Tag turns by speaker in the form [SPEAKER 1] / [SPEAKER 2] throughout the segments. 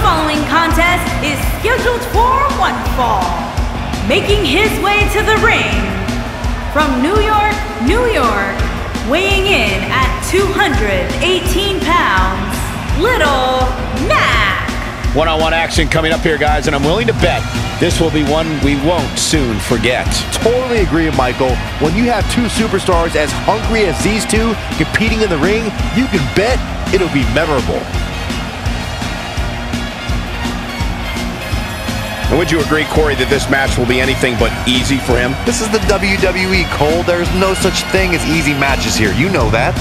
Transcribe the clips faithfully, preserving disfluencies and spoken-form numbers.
[SPEAKER 1] following contest is scheduled for one fall. Making his way to the ring from New York, New York, weighing in at two hundred eighteen pounds, Little Mac.
[SPEAKER 2] One-on-one action coming up here, guys, and I'm willing to bet this will be one we won't soon forget.
[SPEAKER 3] Totally agree, Michael. When you have two superstars as hungry as these two competing in the ring, you can bet it'll be memorable.
[SPEAKER 2] And would you agree, Corey, that this match will be anything but easy for him?
[SPEAKER 3] This is the W W E, Cole. There's no such thing as easy matches here. You know that.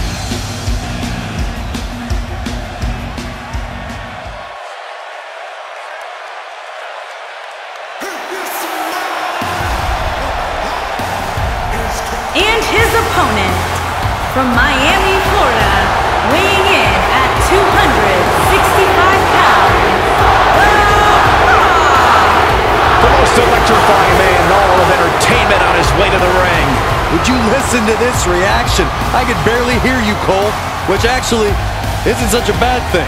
[SPEAKER 1] And his opponent from Miami, Florida, weighing in at two hundred sixty-five pounds,
[SPEAKER 2] the most electrifying man in all of entertainment on his way to the ring.
[SPEAKER 3] Would you listen to this reaction? I could barely hear you, Cole, which actually isn't such a bad thing.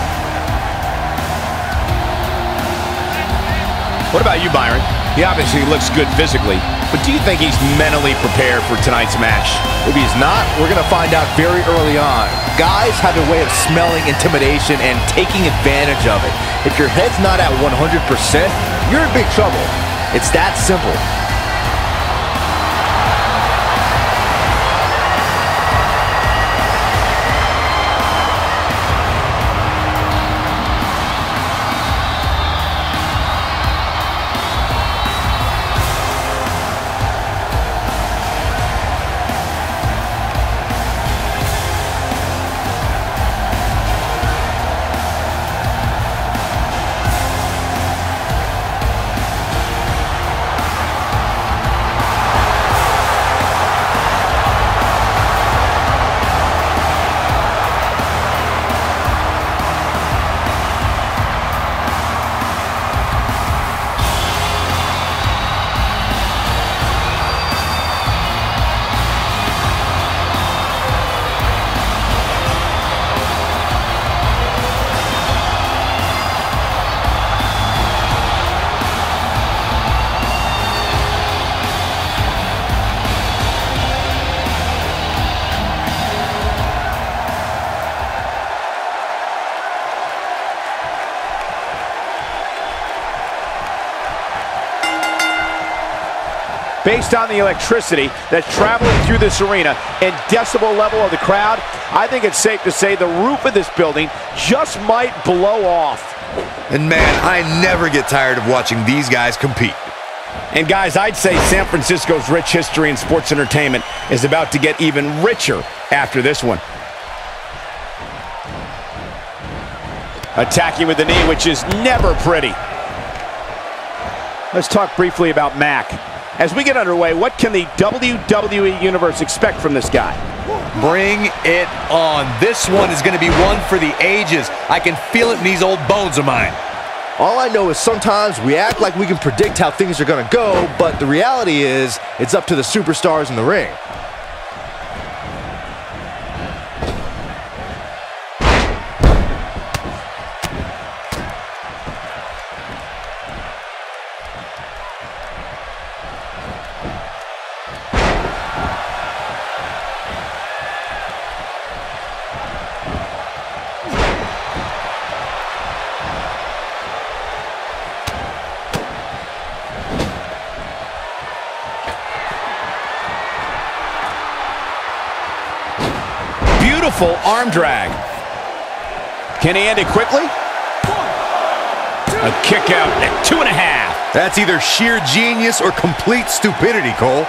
[SPEAKER 2] What about you, Byron? He obviously looks good physically, but do you think he's mentally prepared for tonight's match?
[SPEAKER 3] If he's not, we're going to find out very early on. Guys have a way of smelling intimidation and taking advantage of it. If your head's not at one hundred percent, you're in big trouble. It's that simple.
[SPEAKER 2] Based on the electricity that's traveling through this arena and decibel level of the crowd, I think it's safe to say the roof of this building just might blow off.
[SPEAKER 3] And man, I never get tired of watching these guys compete.
[SPEAKER 2] And guys, I'd say San Francisco's rich history in sports entertainment is about to get even richer after this one. Attacking with the knee, which is never pretty. Let's talk briefly about Mac. As we get underway, what can the W W E Universe expect from this guy?
[SPEAKER 3] Bring it on. This one is going to be one for the ages. I can feel it in these old bones of mine. All I know is sometimes we act like we can predict how things are going to go, but the reality is it's up to the superstars in the ring.
[SPEAKER 2] Beautiful arm drag. Can he end it quickly? A kick out at two and a half. That's either sheer genius or complete stupidity, Cole.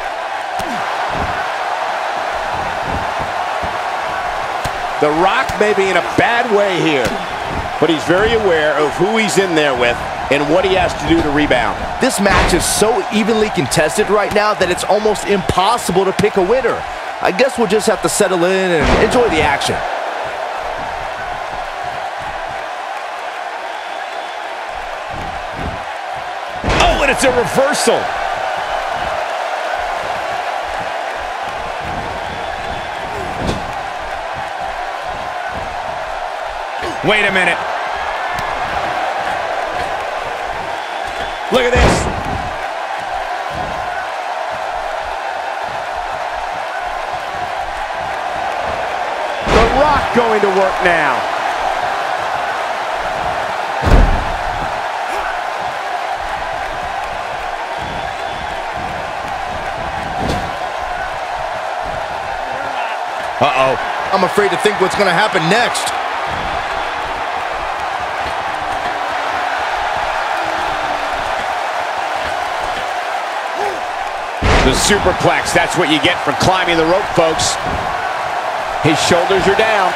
[SPEAKER 2] The Rock may be in a bad way here, but he's very aware of who he's in there with and what he has to do to rebound. This match is so evenly contested right now that it's almost impossible to pick a winner. I guess we'll just have to settle in and enjoy the action. Oh, and it's a reversal. Wait a minute. going to work now.
[SPEAKER 3] Uh-oh. I'm afraid to think what's going to happen next.
[SPEAKER 2] The superplex, that's what you get for climbing the rope, folks. His shoulders are down.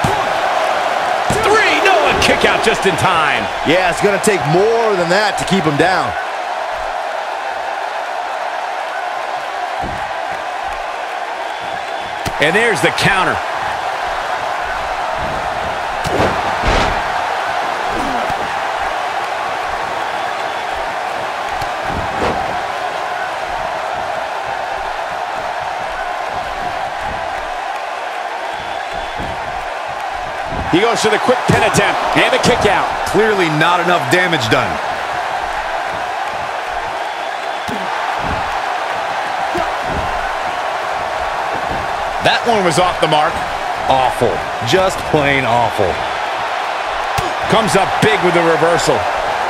[SPEAKER 2] Three, no, a kick out just in time.
[SPEAKER 3] Yeah, it's going to take more than that to keep him down.
[SPEAKER 2] And there's the counter. He goes to the quick pin attempt and a kick out.
[SPEAKER 3] Clearly not enough damage done.
[SPEAKER 2] That one was off the mark.
[SPEAKER 3] Awful. Just plain awful.
[SPEAKER 2] Comes up big with the reversal.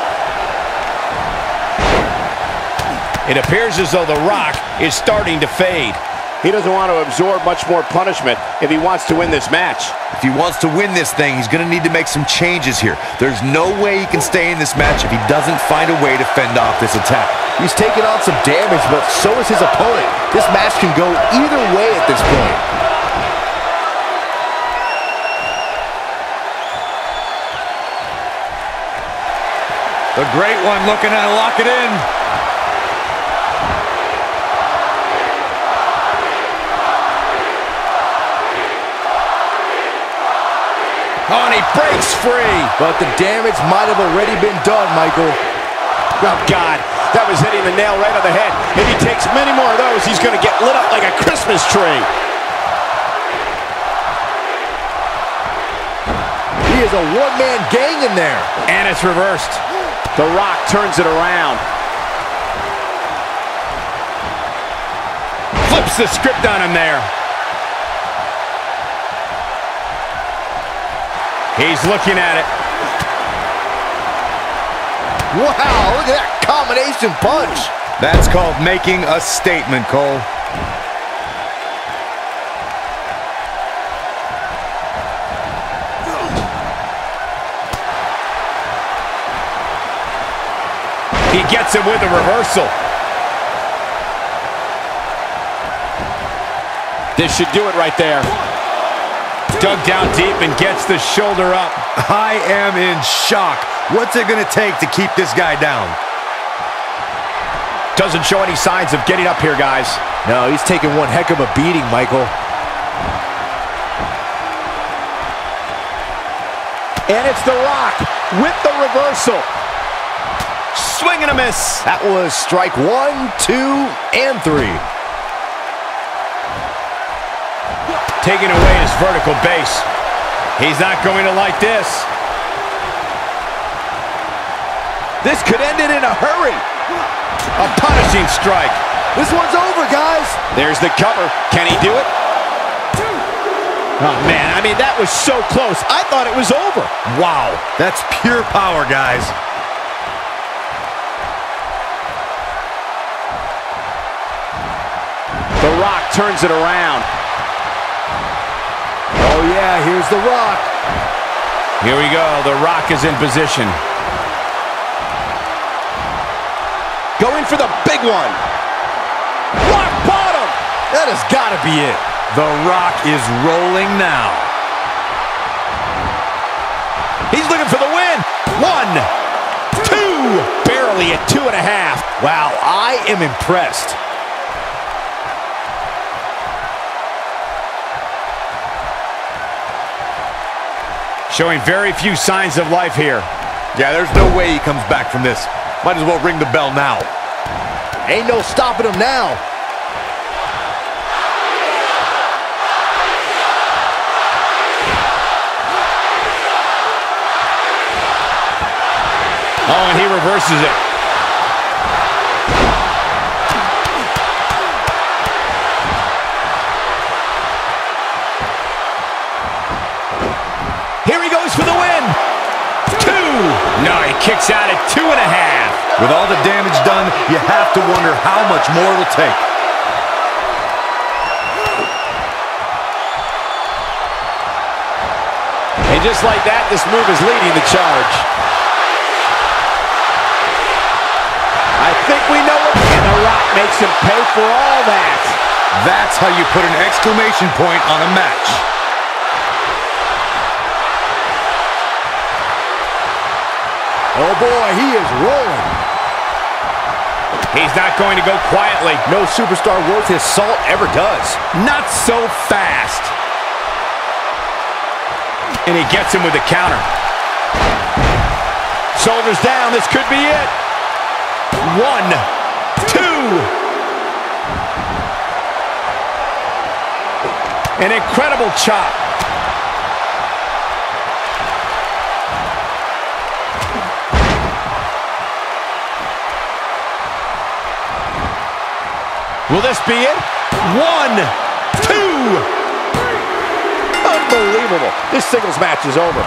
[SPEAKER 2] It appears as though The Rock is starting to fade. He doesn't want to absorb much more punishment if he wants to win this match.
[SPEAKER 3] If he wants to win this thing, he's going to need to make some changes here. There's no way he can stay in this match if he doesn't find a way to fend off this attack. He's taking on some damage, but so is his opponent. This match can go either way at this point. The Great One looking to lock it in.
[SPEAKER 2] Oh, and he breaks free.
[SPEAKER 3] But the damage might have already been done, Michael.
[SPEAKER 2] Oh, God. That was hitting the nail right on the head. If he takes many more of those, he's going to get lit up like a Christmas tree.
[SPEAKER 3] He is a one-man gang in there.
[SPEAKER 2] And it's reversed. The Rock turns it around. Flips the script on him there. He's looking at it.
[SPEAKER 3] Wow, look at that combination punch. That's called making a statement, Cole.
[SPEAKER 2] He gets him with a reversal. This should do it right there. Dug down deep and gets the shoulder up.
[SPEAKER 3] I am in shock. What's it going to take to keep this guy down?
[SPEAKER 2] Doesn't show any signs of getting up here, guys.
[SPEAKER 3] No, he's taking one heck of a beating, Michael.
[SPEAKER 2] And it's The Rock with the reversal. Swing and a miss.
[SPEAKER 3] That was strike one, two, and three.
[SPEAKER 2] Taking away his vertical base. He's not going to like this. This could end it in a hurry. A punishing strike.
[SPEAKER 3] This one's over, guys.
[SPEAKER 2] There's the cover. Can he do it? Oh, man, I mean, that was so close. I thought it was over.
[SPEAKER 3] Wow, that's pure power, guys.
[SPEAKER 2] The Rock turns it around.
[SPEAKER 3] Oh, yeah, here's The Rock.
[SPEAKER 2] Here we go. The Rock is in position. Going for the big one. Rock bottom.
[SPEAKER 3] That has got to be it. The Rock is rolling now.
[SPEAKER 2] He's looking for the win. One, two. Barely at two and a half.
[SPEAKER 3] Wow, I am impressed.
[SPEAKER 2] Showing very few signs of life here.
[SPEAKER 3] Yeah, there's no way he comes back from this. Might as well ring the bell now. Ain't no stopping him now.
[SPEAKER 2] Oh, and he reverses it. kicks out at two and a half.
[SPEAKER 3] With all the damage done, you have to wonder how much more it'll take.
[SPEAKER 2] And just like that, this move is leading the charge. I think we know it. And The Rock makes him pay for all that.
[SPEAKER 3] That's how you put an exclamation point on a match.
[SPEAKER 2] Oh boy, he is rolling. He's not going to go quietly.
[SPEAKER 3] No superstar worth his salt ever does.
[SPEAKER 2] Not so fast. And he gets him with the counter. Shoulders down, this could be it. One, two. An incredible chop. Will this be it? One, two. Unbelievable. This singles match is over.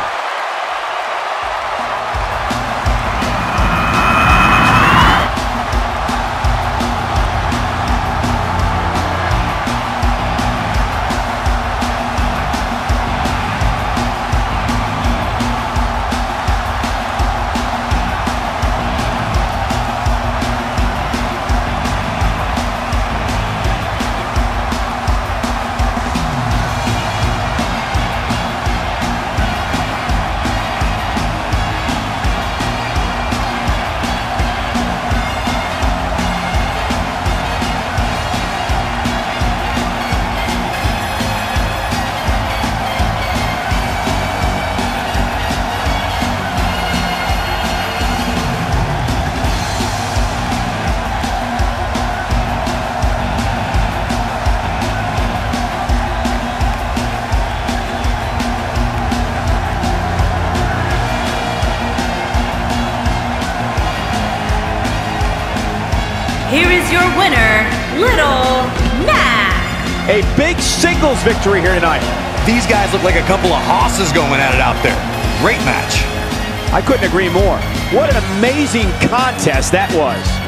[SPEAKER 1] Here is your winner, Little Mac.
[SPEAKER 2] A big singles victory here tonight.
[SPEAKER 3] These guys look like a couple of hosses going at it out there. Great match.
[SPEAKER 2] I couldn't agree more. What an amazing contest that was.